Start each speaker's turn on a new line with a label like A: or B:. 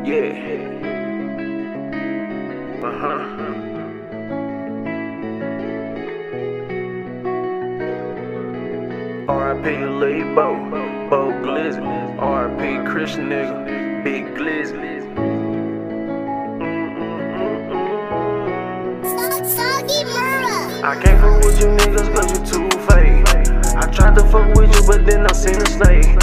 A: Yeah. R.I.P. Lil Bo Glizzy. R.I.P. Christian nigga, Big Glizzy. I can't fuck with you niggas cause you too fake. I tried to fuck with you but then I seen a snake.